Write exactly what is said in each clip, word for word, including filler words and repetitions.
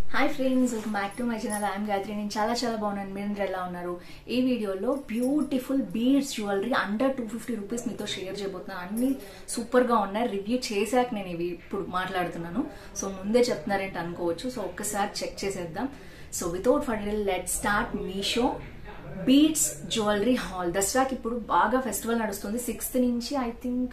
Hi friends, welcome back to my channel. I am Gayatri. నేను చాలా చాలా బాగున్నాను. మీరు ఎలా ఉన్నారు? ఈ వీడియోలో beautiful beads jewellery under two fifty rupees మీతో షేర్ చేయబోతున్నాను. అన్ని సూపర్ గా ఉన్నాయి. రివ్యూ చేశాక నేను ఇవి ఇప్పుడు మాట్లాడుతున్నాను. సో ముందే చెప్తున్నారంటే అనుకోవచ్చు. సో ఒక్కసారి చెక్ చేసేద్దాం. So without further let's start Meesho beads jewellery haul. దసరాకి ఇప్పుడు బాగా ఫెస్టివల్ నడుస్తుంది. సిక్స్త్ నుంచి ఐ థింక్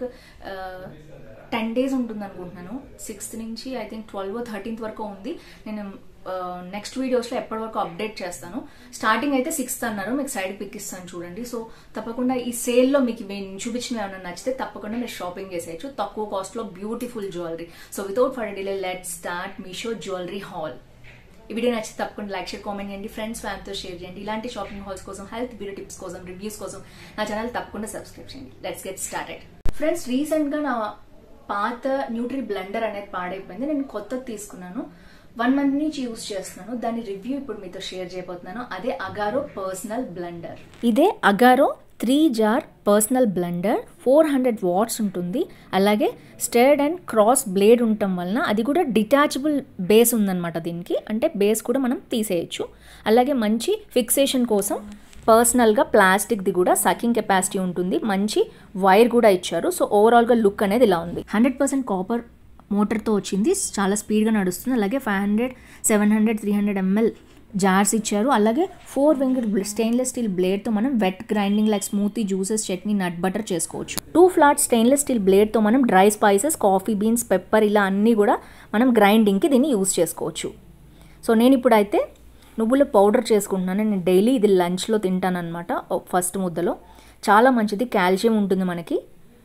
టెన్ డేస్ ఉంటుంది అనుకుంటున్నాను. సిక్స్త్ నుంచి ఐ థింక్ ట్వెల్వ్ థర్టీన్త్ వరకు ఉంది. నేను నెక్స్ట్ వీడియోస్లో ఎప్పటి వరకు అప్డేట్ చేస్తాను. స్టార్టింగ్ అయితే సిక్స్త్ అన్నారు. మీకు సైడ్ పిక్ ఇస్తాను చూడండి. సో తప్పకుండా ఈ సేల్లో మీకు నేను చూపించిన ఏమైనా నచ్చితే తప్పకుండా మీరు షాపింగ్ చేసేయచ్చు. తక్కువ కాస్ట్లో beautiful jewellery. So without further delay let's start Meesho jewellery haul. ఈ వీడియో నచ్చితే తప్పకుండా లైక్ షేర్ కామెంట్ చేయండి, ఫ్రెండ్స్ ఫ్యామిలీతో షేర్ చేయండి. ఇలాంటి షాపింగ్ హాల్స్ కోసం, హెల్త్ బ్యూటీ టిప్స్ కోసం, రివ్యూస్ కోసం నా ఛానల్ తప్పకుండా సబ్స్క్రైబ్ చేయండి. Let's get started. Friends, recent గా నా పాత న్యూట్రీ బ్లెండర్ అనేది పాడైపోయింది. నేను కొత్తది తీసుకున్నాను. వన్ మంత్ నుంచి యూజ్ చేస్తున్నాను. దాని రివ్యూ ఇప్పుడు మీతో షేర్ చేయబోతున్నాను. అదే అగారో పర్సనల్ బ్లెండర్. ఇదే Agaro three jar personal blender. Four hundred watts ఉంటుంది. అలాగే స్టేర్డ్ అండ్ క్రాస్ బ్లేడ్ ఉండటం వలన అది కూడా డిటాచబుల్ బేస్ ఉందన్నమాట. దీనికి అంటే బేస్ కూడా మనం తీసేయచ్చు. అలాగే మంచి ఫిక్సేషన్ కోసం పర్సనల్గా ప్లాస్టిక్ది కూడా సకింగ్ కెపాసిటీ ఉంటుంది. మంచి వైర్ కూడా ఇచ్చారు. సో ఓవరాల్గా లుక్ అనేది ఇలా ఉంది. హండ్రెడ్ పర్సెంట్ కాపర్ మోటార్తో వచ్చింది. చాలా స్పీడ్గా నడుస్తుంది. అలాగే five hundred seven hundred three hundred ML jars ఇచ్చారు. అలాగే ఫోర్ వింగర్ స్టెయిన్లెస్ స్టీల్ బ్లేడ్తో మనం wet grinding like smoothie, juices, chutney, nut butter చేసుకోవచ్చు. టూ ఫ్లాట్ స్టెయిన్లెస్ స్టీల్ బ్లేడ్తో మనం dry spices, coffee beans, pepper ఇలా అన్నీ కూడా మనం గ్రైండింగ్కి దీన్ని యూజ్ చేసుకోవచ్చు. సో నేను ఇప్పుడైతే నువ్వుల పౌడర్ చేసుకుంటున్నాను. నేను డైలీ ఇది లంచ్లో తింటాను అనమాట. ఫస్ట్ ముద్దలో చాలా మంచిది, కాల్షియం ఉంటుంది మనకి.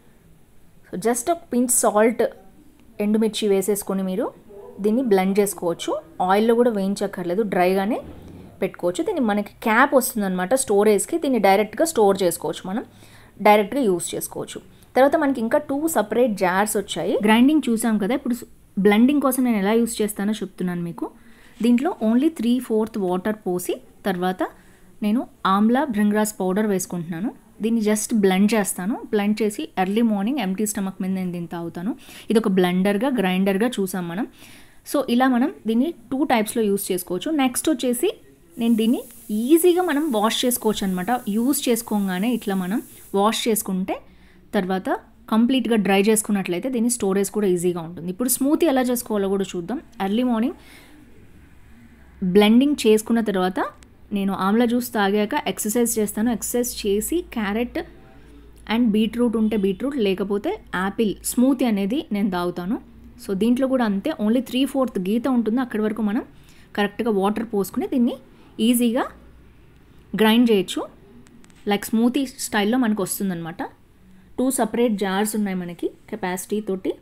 సో జస్ట్ ఒక పించ్ సాల్ట్, ఎండుమిర్చి వేసేసుకొని మీరు దీన్ని బ్లెండ్ చేసుకోవచ్చు. ఆయిల్లో కూడా వేయించక్కర్లేదు, డ్రైగానే పెట్టుకోవచ్చు. దీన్ని మనకి క్యాప్ వస్తుంది అనమాట స్టోరేజ్కి. దీన్ని డైరెక్ట్గా స్టోర్ చేసుకోవచ్చు, మనం డైరెక్ట్గా యూస్ చేసుకోవచ్చు. తర్వాత మనకి ఇంకా టూ సపరేట్ జార్స్ వచ్చాయి. గ్రైండింగ్ చూసాం కదా. ఇప్పుడు బ్లెండింగ్ కోసం నేను ఎలా యూస్ చేస్తానో చెప్తున్నాను మీకు. దీంట్లో ఓన్లీ త్రీ ఫోర్త్ వాటర్ పోసి తర్వాత నేను ఆమ్లా బ్రింగ్రాస్ పౌడర్ వేసుకుంటున్నాను. దీన్ని జస్ట్ బ్లెండ్ చేస్తాను. బ్లెండ్ చేసి ఎర్లీ మార్నింగ్ ఎంటీ స్టమక్ మీద నేను దీన్ని తాగుతాను. ఇది ఒక బ్లెండర్గా, గ్రైండర్గా చూసాం మనం. సో ఇలా మనం దీన్ని టూ టైప్స్లో యూస్ చేసుకోవచ్చు. నెక్స్ట్ వచ్చేసి నేను దీన్ని ఈజీగా మనం వాష్ చేసుకోవచ్చు అనమాట. యూస్ చేసుకోగానే ఇట్లా మనం వాష్ చేసుకుంటే తర్వాత కంప్లీట్గా డ్రై చేసుకున్నట్లయితే దీన్ని స్టోరేజ్ కూడా ఈజీగా ఉంటుంది. ఇప్పుడు స్మూతీ ఎలా చేసుకోవాలో కూడా చూద్దాం. ఎర్లీ మార్నింగ్ బ్లెండింగ్ చేసుకున్న తర్వాత నేను ఆమ్లా జ్యూస్ తాగాక ఎక్సర్సైజ్ చేస్తాను. ఎక్సర్సైజ్ చేసి క్యారెట్ అండ్ బీట్రూట్ ఉంటే బీట్రూట్, లేకపోతే యాపిల్ స్మూతీ అనేది నేను తాగుతాను. సో దీంట్లో కూడా అంతే, ఓన్లీ త్రీ ఫోర్త్ గీత ఉంటుంది. అక్కడి వరకు మనం కరెక్ట్గా వాటర్ పోసుకుని దీన్ని ఈజీగా గ్రైండ్ చేయొచ్చు. లైక్ స్మూతీ స్టైల్లో మనకు వస్తుందన్నమాట. టూ సపరేట్ జార్స్ ఉన్నాయి మనకి కెపాసిటీ తోటి.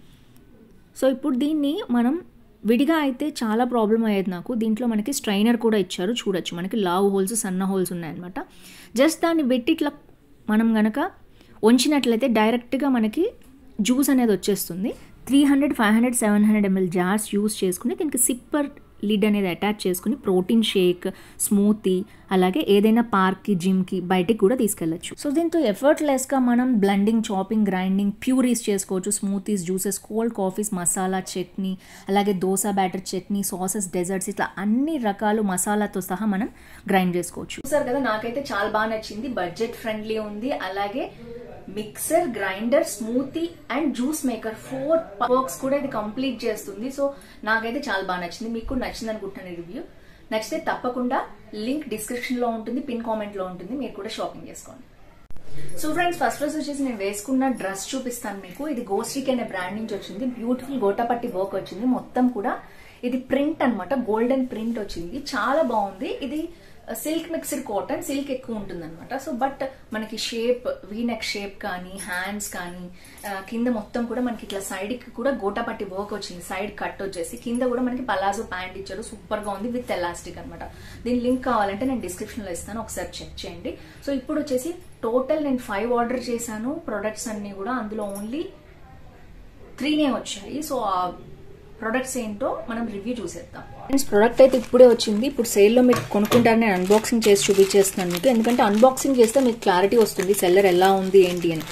సో ఇప్పుడు దీన్ని మనం విడిగా అయితే చాలా ప్రాబ్లం అయ్యేది నాకు. దీంట్లో మనకి స్ట్రైనర్ కూడా ఇచ్చారు, చూడొచ్చు. మనకి లావ్ హోల్స్, సన్న హోల్స్ ఉన్నాయన్నమాట. జస్ట్ దాన్ని పెట్టి ఇట్లా మనం కనుక వంచినట్లయితే డైరెక్ట్గా మనకి జ్యూస్ అనేది వచ్చేస్తుంది. Three hundred five hundred seven hundred ML jars use చేసుకుని దీనికి సిప్పర్ లిడ్ అనేది అటాచ్ చేసుకుని ప్రోటీన్ షేక్, స్మూతీ, అలాగే ఏదైనా పార్క్కి, జిమ్కి, బయటికి కూడా తీసుకెళ్ళచ్చు. సో దీంతో ఎఫర్ట్లెస్గా మనం బ్లెండింగ్, చాపింగ్, గ్రైండింగ్, ప్యూరీస్ చేసుకోవచ్చు. Smoothies, juices, cold coffees, masala chutney, అలాగే dosa batter chutney, sauces, desserts, ఇట్లా అన్ని రకాలు మసాలాతో సహా మనం గ్రైండ్ చేసుకోవచ్చు. చూసారు కదా, నాకైతే చాలా బాగా నచ్చింది. బడ్జెట్ ఫ్రెండ్లీ ఉంది. అలాగే mixer, grinder, smoothie and juice maker, four works కూడా ఇది కంప్లీట్ చేస్తుంది. సో నాకైతే చాలా బాగా నచ్చింది. మీకు నచ్చింది అనుకుంటున్నాను రివ్యూ. నచ్చితే తప్పకుండా లింక్ డిస్క్రిప్షన్ లో ఉంటుంది, పిన్ కామెంట్ లో ఉంటుంది. మీరు కూడా షాపింగ్ చేసుకోండి. సో ఫ్రెండ్స్, ఫస్ట్ రోజు వచ్చేసి నేను వేసుకున్న డ్రెస్ చూపిస్తాను మీకు. ఇది గోస్ట్రీక్ అనే బ్రాండ్ నుంచి వచ్చింది. బ్యూటిఫుల్ గోటాపట్టి వర్క్ వచ్చింది. మొత్తం కూడా ఇది ప్రింట్ అనమాట, గోల్డెన్ ప్రింట్ వచ్చింది. చాలా బాగుంది. ఇది సిల్క్ మిక్స్డ్ కాటన్, సిల్క్ ఎక్కువ ఉంటుంది అనమాట. సో బట్ మనకి షేప్, వీనెక్ షేప్ కానీ, హ్యాండ్స్ కానీ, కింద మొత్తం కూడా మనకి ఇట్లా సైడ్ కి కూడా గోటాపట్టి వర్క్ వచ్చింది. సైడ్ కట్ వచ్చేసి కింద కూడా మనకి పలాజో ప్యాంట్ ఇచ్చారు. సూపర్ గా ఉంది విత్ ఎలాస్టిక్ అనమాట. దీని లింక్ కావాలంటే నేను డిస్క్రిప్షన్ లో ఇస్తాను, ఒకసారి చెక్ చేయండి. సో ఇప్పుడు వచ్చేసి టోటల్ నేను ఫైవ్ ఆర్డర్ చేశాను ప్రొడక్ట్స్ అన్ని కూడా. అందులో ఓన్లీ త్రీనే వచ్చాయి. సో ఆ ప్రొడక్ట్స్ ఏంటో మనం రివ్యూ చూసేద్దాం. ఫ్రెండ్స్, ప్రొడక్ట్ అయితే ఇప్పుడే వచ్చింది. ఇప్పుడు సేల్లో మీరు కొనుక్కుంటారని నేను అన్బాక్సింగ్ చేసి చూపించేస్తున్నాను మీకు. ఎందుకంటే అన్బాక్సింగ్ చేస్తే మీకు క్లారిటీ వస్తుంది సెల్లర్ ఎలా ఉంది ఏంటి అని.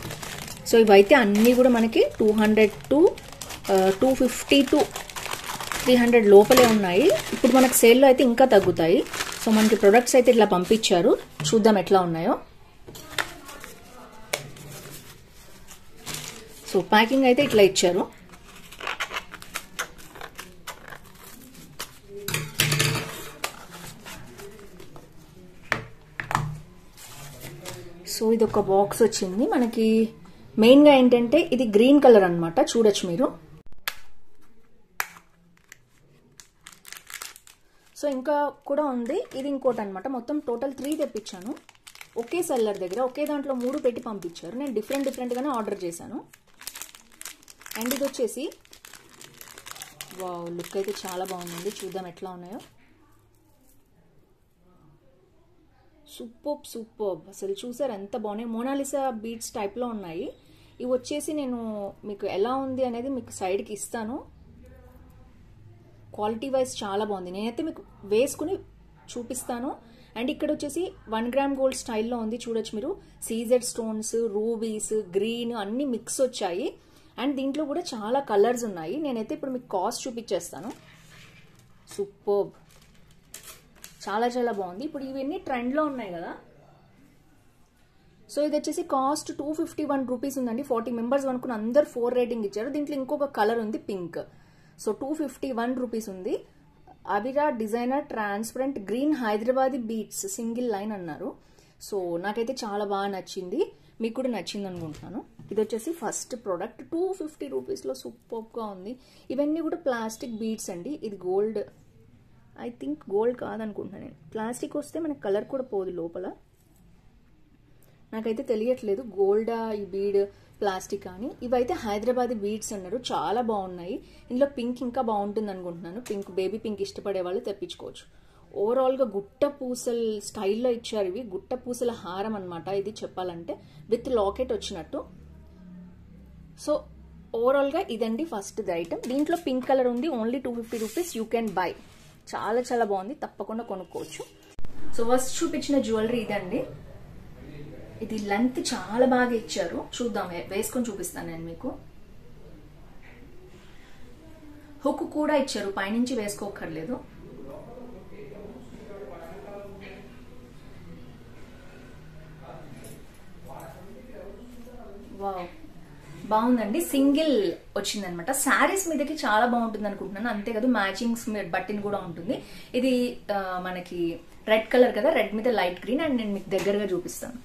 సో ఇవైతే అన్నీ కూడా మనకి two hundred to two fifty to three hundred లోపలే ఉన్నాయి. ఇప్పుడు మనకు సేల్లో అయితే ఇంకా తగ్గుతాయి. సో మనకి ప్రొడక్ట్స్ అయితే ఇట్లా పంపించారు, చూద్దాం ఎట్లా ఉన్నాయో. సో ప్యాకింగ్ అయితే ఇట్లా ఇచ్చారు. సో ఇది ఒక బాక్స్ వచ్చింది మనకి. మెయిన్ గా ఏంటంటే ఇది గ్రీన్ కలర్ అన్నమాట, చూడొచ్చు మీరు. సో ఇంకా కూడా ఉంది, ఇది ఇంకోటి అనమాట. మొత్తం టోటల్ త్రీ తెప్పించాను ఒకే సెల్లర్ దగ్గర. ఒకే దాంట్లో మూడు పెట్టి పంపించారు. నేను డిఫరెంట్ డిఫరెంట్ గానే ఆర్డర్ చేశాను. అండ్ ఇది వచ్చేసి వావ్, లుక్ అయితే చాలా బాగుంది. చూద్దాం ఎట్లా ఉన్నాయో. సూపర్ సూపర్, అసలు చూసారు ఎంత బాగున్నాయి. మోనాలిసా బీడ్స్ టైప్లో ఉన్నాయి. ఇవి వచ్చేసి నేను మీకు ఎలా ఉంది అనేది మీకు సైడ్కి ఇస్తాను. క్వాలిటీ వైజ్ చాలా బాగుంది. నేనైతే మీకు వేసుకుని చూపిస్తాను. అండ్ ఇక్కడ వచ్చేసి వన్ గ్రామ్ గోల్డ్ స్టైల్లో ఉంది, చూడొచ్చు మీరు. సీజెడ్ స్టోన్స్, రూబీస్, గ్రీన్ అన్ని మిక్స్ వచ్చాయి. అండ్ దీంట్లో కూడా చాలా కలర్స్ ఉన్నాయి. నేనైతే ఇప్పుడు మీకు కాస్ట్ చూపించేస్తాను. సూపర్, చాలా చాలా బాగుంది. ఇప్పుడు ఇవన్నీ ట్రెండ్లో ఉన్నాయి కదా. సో ఇది వచ్చేసి cost two fifty one rupees ఉందండి. ఫార్టీ మెంబర్స్ అనుకుని అందరు ఫోర్ రేటింగ్ ఇచ్చారు. దీంట్లో ఇంకొక కలర్ ఉంది pink. So two fifty one rupees ఉంది. Avira designer transparent green Hyderabadi beads single line అన్నారు. సో నాకైతే చాలా బాగా నచ్చింది, మీకు కూడా నచ్చింది అనుకుంటున్నాను. ఇది వచ్చేసి ఫస్ట్ ప్రోడక్ట్ టూ ఫిఫ్టీ రూపీస్లో సూపర్గా ఉంది. ఇవన్నీ కూడా ప్లాస్టిక్ బీడ్స్ అండి. ఇది గోల్డ్, ఐ థింక్ గోల్డ్ కాదనుకుంటున్నాను నేను. ప్లాస్టిక్ వస్తే మనకు కలర్ కూడా పోదు లోపల. నాకైతే తెలియట్లేదు గోల్డా ఈ బీడ్ ప్లాస్టిక్ అని. ఇవైతే హైదరాబాదీ బీడ్స్ అన్నారు, చాలా బాగున్నాయి. ఇందులో పింక్ ఇంకా బాగుంటుంది అనుకుంటున్నాను. పింక్, బేబీ పింక్ ఇష్టపడే వాళ్ళు తెప్పించుకోవచ్చు. ఓవరాల్గా గుట్ట పూసల స్టైల్లో ఇచ్చారు. ఇవి గుట్ట పూసల హారం అనమాట ఇది చెప్పాలంటే, విత్ లాకెట్ వచ్చినట్టు. సో ఓవరాల్గా ఇదండి ఫస్ట్ ది ఐటమ్. దీంట్లో పింక్ కలర్ ఉంది, only two fifty rupees you can buy. చాలా చాలా బాగుంది, తప్పకుండా కొనుక్కోవచ్చు. సో ఫస్ట్ చూపించిన జ్యువెలరీ ఇదండి. ఇది లెంత్ చాలా బాగా ఇచ్చారు, చూద్దాం వేసుకొని చూపిస్తాను నేను మీకు. హుక్ కూడా ఇచ్చారు, పైనుంచి వేసుకోకర్లేదు. వావ్, బాగుందండి. సింగిల్ వచ్చింది అనమాట. శారీస్ మీదకి చాలా బాగుంటుంది అనుకుంటున్నాను. అంతేకాదు మ్యాచింగ్స్ బట్టిని కూడా ఉంటుంది. ఇది మనకి రెడ్ కలర్ కదా, రెడ్ మీద లైట్ గ్రీన్. అండ్ నేను మీకు దగ్గరగా చూపిస్తాను.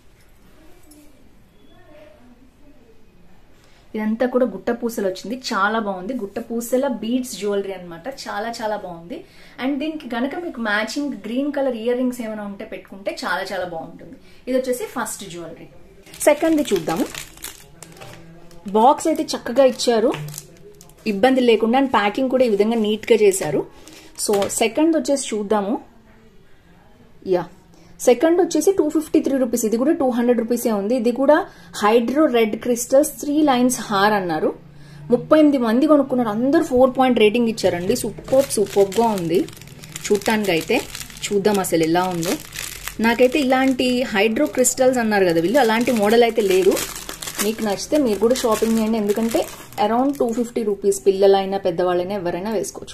ఇదంతా కూడా గుట్ట పూసలు వచ్చింది, చాలా బాగుంది. గుట్ట పూసల బీడ్స్ జ్యువెలరీ అనమాట, చాలా చాలా బాగుంది. అండ్ దీనికి గనక మీకు matching green colour earrings ఏమైనా ఉంటే పెట్టుకుంటే చాలా చాలా బాగుంటుంది. ఇది వచ్చేసి ఫస్ట్ జ్యువెలరీ. సెకండ్ది చూద్దాము. బాక్స్ అయితే చక్కగా ఇచ్చారు, ఇబ్బంది లేకుండా. అండ్ ప్యాకింగ్ కూడా ఈ విధంగా నీట్ గా చేశారు. సో సెకండ్ వచ్చేసి చూద్దాము. యా, సెకండ్ వచ్చేసి టూ ఫిఫ్టీ త్రీ రూపీస్. ఇది కూడా టూ హండ్రెడ్ రూపీసే ఉంది. ఇది కూడా hydro red crystals three lines హార్ అన్నారు. ముప్పై ఎనిమిది మంది కొనుక్కున్నారు, అందరు ఫోర్ పాయింట్ రేటింగ్ ఇచ్చారండి. సూపర్ సూపర్ గా ఉంది చూడటానికి అయితే. చూద్దాం అసలు ఎలా ఉందో. నాకైతే ఇలాంటి హైడ్రో క్రిస్టల్స్ అన్నారు కదా వీళ్ళు, అలాంటి మోడల్ అయితే లేదు. మీకు నచ్చితే మీరు కూడా షాపింగ్ చేయండి, ఎందుకంటే అరౌండ్ టూ ఫిఫ్టీ రూపీస్. పిల్లలైనా పెద్దవాళ్ళైనా ఎవరైనా వేసుకోవచ్చు.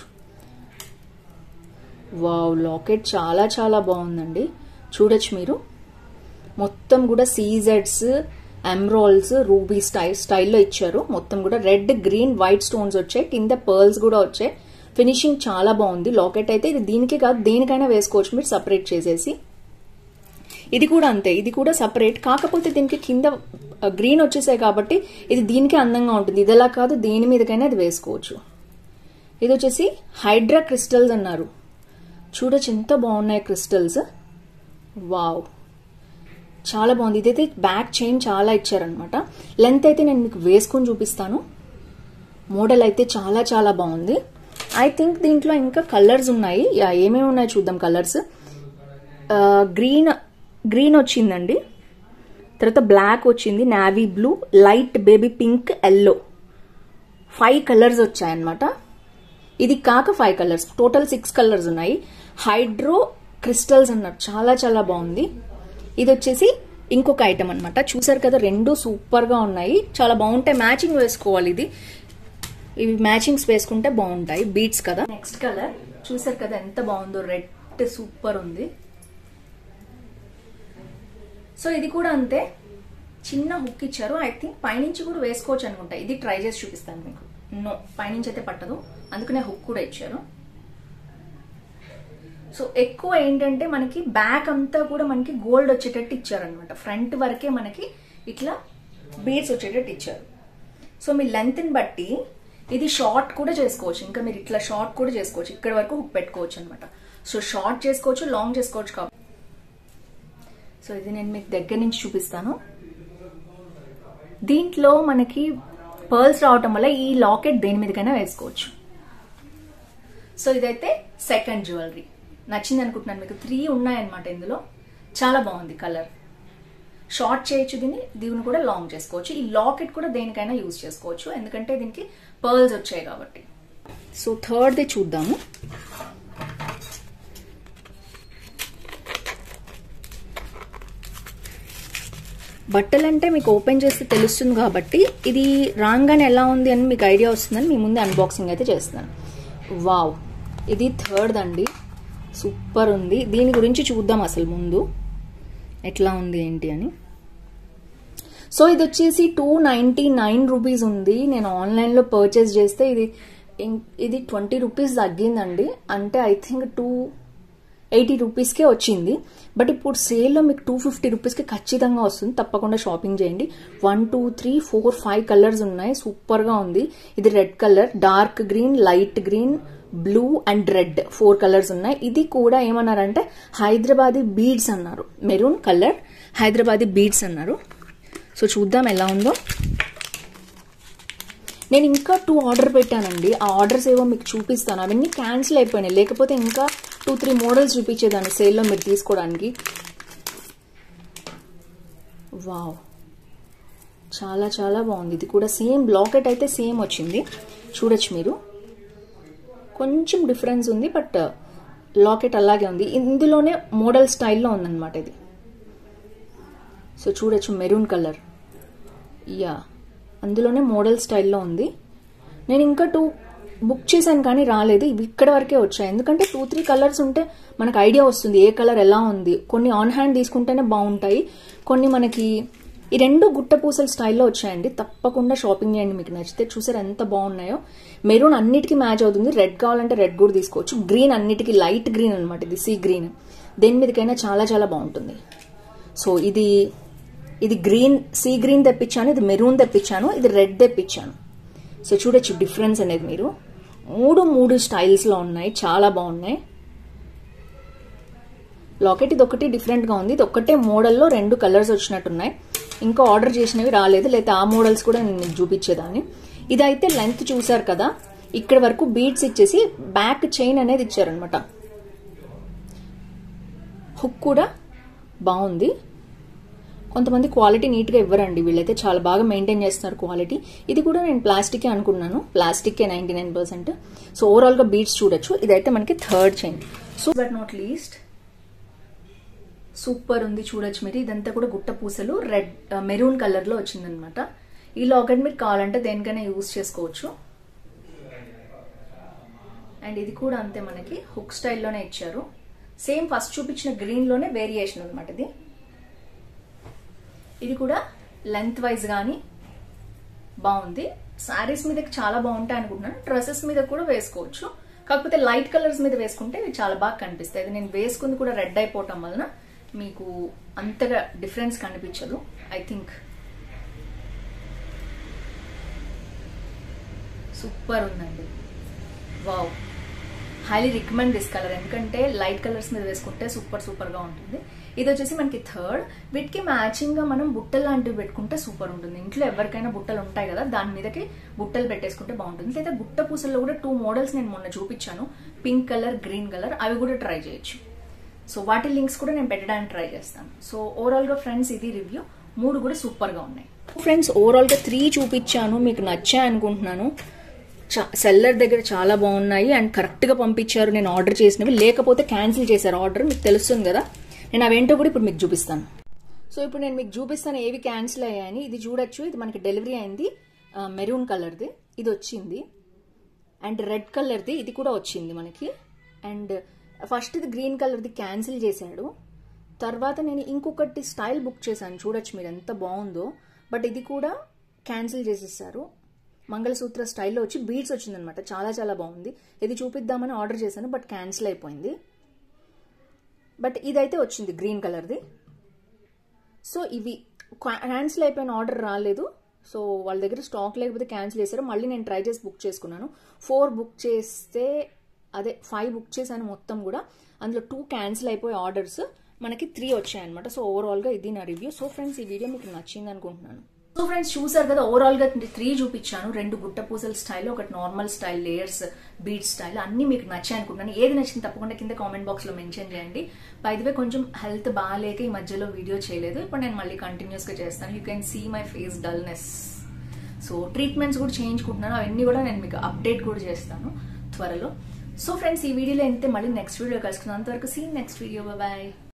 వావ్, లాకెట్ చాలా చాలా బాగుందండి, చూడొచ్చు మీరు. మొత్తం కూడా సీజెడ్స్, ఎమ్రాల్స్, రూబీ స్టైల్ స్టైల్లో ఇచ్చారు. మొత్తం కూడా రెడ్, గ్రీన్, వైట్ స్టోన్స్ వచ్చాయి. కింద పర్ల్స్ కూడా వచ్చాయి. ఫినిషింగ్ చాలా బాగుంది. లాకెట్ అయితే ఇది దీనికి కాదు, దేనికైనా వేసుకోవచ్చు మీరు సపరేట్ చేసేసి. ఇది కూడా అంతే, ఇది కూడా సపరేట్. కాకపోతే దీనికి కింద గ్రీన్ వచ్చేసాయి కాబట్టి ఇది దీనికే అందంగా ఉంటుంది. ఇదిలా కాదు, దేని మీదకైనా అది వేసుకోవచ్చు. ఇది వచ్చేసి హైడ్రా క్రిస్టల్స్ అన్నారు. చూడొచ్చు ఎంత బాగున్నాయి క్రిస్టల్స్. వావ్, చాలా బాగుంది. ఇదైతే బ్యాక్ చైన్ చాలా ఇచ్చారనమాట. లెంత్ అయితే నేను మీకు వేసుకొని చూపిస్తాను. మోడల్ అయితే చాలా చాలా బాగుంది. ఐ థింక్ దీంట్లో ఇంకా కలర్స్ ఉన్నాయి. ఏమేమి ఉన్నాయి చూద్దాం. కలర్స్ గ్రీన్ గ్రీన్ వచ్చిందండి, తర్వాత బ్లాక్ వచ్చింది, navy blue, light baby pink, yellow. Five colours వచ్చాయన్నమాట. ఇది కాక five colours, total six colours ఉన్నాయి. హైడ్రో క్రిస్టల్స్ అన్నారు, చాలా చాలా బాగుంది. ఇది వచ్చేసి ఇంకొక ఐటమ్ అనమాట. చూసారు కదా, రెండు సూపర్ గా ఉన్నాయి, చాలా బాగుంటాయి. మ్యాచింగ్ వేసుకోవాలి. ఇది ఇవి మ్యాచింగ్స్ వేసుకుంటే బాగుంటాయి, బీట్స్ కదా. నెక్స్ట్ కలర్ చూసారు కదా ఎంత బాగుందో, రెడ్ సూపర్ ఉంది. సో ఇది కూడా అంతే, చిన్న హుక్ ఇచ్చారు. ఐ థింక్ పైనుంచి కూడా వేసుకోవచ్చు అనుకుంటా. ఇది ట్రై చేసి చూపిస్తాను మీకు. నో, పైనుంచి అయితే పట్టదు, అందుకనే హుక్ కూడా ఇచ్చారు. సో ఎక్కువ ఏంటంటే మనకి బ్యాక్ అంతా కూడా మనకి గోల్డ్ వచ్చేటట్టు ఇచ్చారనమాట. ఫ్రంట్ వరకే మనకి ఇట్లా బీడ్స్ వచ్చేటట్టు ఇచ్చారు. సో మీ లెంత్ ని బట్టి ఇది షార్ట్ కూడా చేసుకోవచ్చు, ఇంకా మీరు ఇట్లా షార్ట్ కూడా చేసుకోవచ్చు, ఇక్కడ వరకు హుక్ పెట్టుకోవచ్చు అనమాట. సో షార్ట్ చేసుకోవచ్చు, లాంగ్ చేసుకోవచ్చు కాబట్టి. సో ఇది నేను మీకు దగ్గర నుంచి చూపిస్తాను. దీంట్లో మనకి పర్ల్స్ రావటం వల్ల ఈ లాకెట్ దేని మీదకైనా వేసుకోవచ్చు. సో ఇదైతే సెకండ్ జ్యువెలరీ, నచ్చింది అనుకుంటున్నాను మీకు. త్రీ ఉన్నాయన్నమాట ఇందులో, చాలా బాగుంది కలర్. షార్ట్ చేయొచ్చు దీన్ని, దీన్ని కూడా లాంగ్ చేసుకోవచ్చు. ఈ లాకెట్ కూడా దేనికైనా యూజ్ చేసుకోవచ్చు, ఎందుకంటే దీనికి పర్ల్స్ వచ్చాయి కాబట్టి. సో థర్డ్ ది చూద్దాము. బట్టలంటే మీకు ఓపెన్ చేస్తే తెలుస్తుంది కాబట్టి ఇది రాగానే ఎలా ఉంది అని మీకు ఐడియా వస్తుందని మీ ముందు అన్బాక్సింగ్ అయితే చేస్తున్నాను. వావ్, ఇది థర్డ్ అండి, సూపర్ ఉంది. దీని గురించి చూద్దాం అసలు ముందు ఎట్లా ఉంది ఏంటి అని. సో ఇది వచ్చేసి టూ నైన్టీ నైన్ రూపీస్ ఉంది. నేను ఆన్లైన్లో పర్చేస్ చేస్తే ఇది ఇది ట్వంటీ రూపీస్ తగ్గిందండి, అంటే ఐ థింక్ టూ ఎయిటీ రూపీస్కే వచ్చింది. బట్ ఇప్పుడు సేల్లో మీకు టూ ఫిఫ్టీ రూపీస్కి ఖచ్చితంగా వస్తుంది, తప్పకుండా షాపింగ్ చేయండి. One two three four five colours ఉన్నాయి, సూపర్గా ఉంది. ఇది red colour, dark green, light green, blue and red, four colours ఉన్నాయి. ఇది కూడా ఏమన్నారంటే హైదరాబాదీ బీడ్స్ అన్నారు, మెరూన్ కలర్ హైదరాబాదీ బీడ్స్ అన్నారు. సో చూద్దాం ఎలా ఉందో. నేను ఇంకా టూ ఆర్డర్ పెట్టానండి, ఆ ఆర్డర్స్ ఏవో మీకు చూపిస్తాను. అవన్నీ క్యాన్సిల్ అయిపోయినాయి, లేకపోతే ఇంకా టూ త్రీ మోడల్స్ చూపించేదాన్ని సేల్లో మీరు తీసుకోవడానికి. వావ్, చాలా చాలా బాగుంది. ఇది కూడా సేమ్ లాకెట్ అయితే సేమ్ వచ్చింది, చూడొచ్చు మీరు. కొంచెం డిఫరెన్స్ ఉంది, బట్ లాకెట్ అలాగే ఉంది. ఇందులోనే మోడల్ స్టైల్లో ఉందన్నమాట ఇది. సో చూడొచ్చు, మెరూన్ కలర్, యా అందులోనే మోడల్ స్టైల్లో ఉంది. నేను ఇంకా టూ బుక్ చేశాను కానీ రాలేదు, ఇవి ఇక్కడ వరకే వచ్చాయి. ఎందుకంటే టూ త్రీ కలర్స్ ఉంటే మనకు ఐడియా వస్తుంది ఏ కలర్ ఎలా ఉంది. కొన్ని ఆన్ హ్యాండ్ తీసుకుంటేనే బాగుంటాయి, కొన్ని మనకి ఈ రెండు గుట్టపూసల స్టైల్లో వచ్చాయండి. తప్పకుండా షాపింగ్ చేయండి, మీకు నచ్చితే. చూసారు ఎంత బాగున్నాయో. మెరూన్ అన్నిటికీ మ్యాచ్ అవుతుంది, రెడ్ కావాలంటే రెడ్ కూడా తీసుకోవచ్చు. గ్రీన్ అన్నిటికీ లైట్ గ్రీన్ అనమాట, ఇది సీ గ్రీన్, దేని మీదకైనా చాలా చాలా బాగుంటుంది. సో ఇది ఇది గ్రీన్, సీ గ్రీన్ తెప్పించాను, ఇది మెరూన్ తెప్పించాను, ఇది రెడ్ తెప్పించాను. సో చూడొచ్చు డిఫరెన్స్ అనేది మీరు. మూడు మూడు స్టైల్స్లో ఉన్నాయి, చాలా బాగున్నాయి. లాకెట్ ఇది ఒకటి డిఫరెంట్గా ఉంది, ఇది ఒక్కటే మోడల్లో రెండు కలర్స్ వచ్చినట్టున్నాయి. ఇంకా ఆర్డర్ చేసినవి రాలేదు, లేకపోతే ఆ మోడల్స్ కూడా నేను మీకు చూపించేదాన్ని. ఇదైతే లెంత్ చూసారు కదా, ఇక్కడ వరకు బీడ్స్ ఇచ్చేసి బ్యాక్ చైన్ అనేది ఇచ్చారనమాట. హుక్ కూడా బాగుంది. కొంతమంది క్వాలిటీ నీట్గా ఇవ్వరండి, వీళ్ళైతే చాలా బాగా మెయింటైన్ చేస్తున్నారు క్వాలిటీ. ఇది కూడా నేను ప్లాస్టికే అనుకున్నాను, ప్లాస్టికే నైన్టీ నైన్ పర్సెంట్. సో ఓవరాల్గా బీడ్స్ చూడొచ్చు. ఇదైతే మనకి third chain. So but not least super ఉంది, చూడొచ్చు మీరు. ఇదంతా కూడా గుట్ట పూసలు రెడ్ మెరూన్ కలర్లో వచ్చిందనమాట. ఈ లాకెట్ మీరు కావాలంటే దేనికైనా యూజ్ చేసుకోవచ్చు. అండ్ ఇది కూడా అంతే, మనకి హుక్ స్టైల్లోనే ఇచ్చారు. సేమ్ ఫస్ట్ చూపించిన గ్రీన్లోనే వేరియేషన్ అనమాట ఇది. ఇది కూడా లెంత్ వైజ్ కానీ బాగుంది. శారీస్ మీద చాలా బాగుంటాయి అనుకుంటున్నాను, డ్రెస్సెస్ మీద కూడా వేసుకోవచ్చు. కాకపోతే లైట్ కలర్స్ మీద వేసుకుంటే ఇవి చాలా బాగా కనిపిస్తాయి. ఇది నేను వేసుకుంది కూడా రెడ్ అయిపోవటం వలన మీకు అంతగా డిఫరెన్స్ కనిపించదు. ఐ థింక్ సూపర్ ఉందండి. Wow, highly recommend this colour, ఎందుకంటే లైట్ కలర్స్ మీద వేసుకుంటే సూపర్ సూపర్ గా ఉంటుంది. ఇది వచ్చేసి మనకి థర్డ్. వీటికి మ్యాచింగ్ గా మనం బుట్టలు లాంటివి పెట్టుకుంటే సూపర్ ఉంటుంది. ఇంట్లో ఎవరికైనా బుట్టలు ఉంటాయి కదా, దాని మీదకి బుట్టలు పెట్టేసుకుంటే బాగుంటుంది. లేదా గుట్ట పూసల్లో కూడా టూ మోడల్స్ నేను మొన్న చూపించాను, పింక్ కలర్, గ్రీన్ కలర్, అవి కూడా ట్రై చేయొచ్చు. సో వాటి లింక్స్ కూడా నేను పెట్టడానికి ట్రై చేస్తాను. సో ఓవరాల్ గా ఫ్రెండ్స్ ఇది రివ్యూ, మూడు కూడా సూపర్ గా ఉన్నాయి. ఫ్రెండ్స్ ఓవరాల్ గా త్రీ చూపించాను, మీకు నచ్చాయి అనుకుంటున్నాను. సెల్లర్ దగ్గర చాలా బాగున్నాయి అండ్ కరెక్ట్ గా పంపించారు నేను ఆర్డర్ చేసినవి. లేకపోతే క్యాన్సిల్ చేశారు ఆర్డర్, మీకు తెలుస్తుంది కదా. నేను అవేంటో కూడా ఇప్పుడు మీకు చూపిస్తాను. సో ఇప్పుడు నేను మీకు చూపిస్తాను ఏవి క్యాన్సిల్ అయ్యాయని. ఇది చూడొచ్చు, ఇది మనకి డెలివరీ అయింది మెరూన్ కలర్ది, ఇది వచ్చింది. అండ్ రెడ్ కలర్ది ఇది కూడా వచ్చింది మనకి. అండ్ ఫస్ట్ ఇది గ్రీన్ కలర్ది క్యాన్సిల్ చేశాడు. తర్వాత నేను ఇంకొకటి స్టైల్ బుక్ చేశాను, చూడొచ్చు మీరు ఎంత బాగుందో. బట్ ఇది కూడా క్యాన్సిల్ చేసేసారు. మంగళసూత్ర స్టైల్లో వచ్చి బీడ్స్ వచ్చిందనమాట, చాలా చాలా బాగుంది. ఇది చూపిద్దామని ఆర్డర్ చేశాను బట్ క్యాన్సిల్ అయిపోయింది. బట్ ఇదైతే వచ్చింది గ్రీన్ కలర్ది. సో ఇవి క్యాన్సిల్ అయిపోయిన ఆర్డర్ రాలేదు. సో వాళ్ళ దగ్గర స్టాక్ లేకపోతే క్యాన్సిల్ చేశారు. మళ్ళీ నేను ట్రై చేసి బుక్ చేసుకున్నాను. ఫోర్ బుక్ చేస్తే అదే ఫైవ్ బుక్ చేశాను మొత్తం కూడా. అందులో టూ క్యాన్సిల్ అయిపోయి ఆర్డర్స్ మనకి త్రీ వచ్చాయన్నమాట. సో ఓవరాల్గా ఇది నా రివ్యూ. సో ఫ్రెండ్స్ ఈ వీడియో మీకు నచ్చింది అనుకుంటున్నాను. సో ఫ్రెండ్స్ చూసారు కదా, ఓవరాల్ గా త్రీ చూపించాను. రెండు గుట్ట పూసల స్టైల్, ఒకటి normal style, layers, beat style, అన్ని మీకు నచ్చాయి అనుకుంటున్నాను. ఏది నచ్చింది తప్పకుండా కింద కామెంట్ బాక్స్ లో మెన్షన్ చేయండి. బై ది వే కొంచెం హెల్త్ బాగాలేక ఈ మధ్యలో వీడియో చేయలేదు. ఇప్పుడు నేను మళ్ళీ కంటిన్యూస్ గా చేస్తాను. You can see my face dullness. So treatments కూడా చేయించుకుంటున్నాను, అవన్నీ కూడా నేను మీకు అప్డేట్ కూడా చేస్తాను త్వరలో. సో ఫ్రెండ్స్ ఈ వీడియోలో అయితే మళ్ళీ నెక్స్ట్ వీడియో కలుసుకున్నాను. అంతవరకు సీ నెక్స్ట్ వీడియో, బాయ్.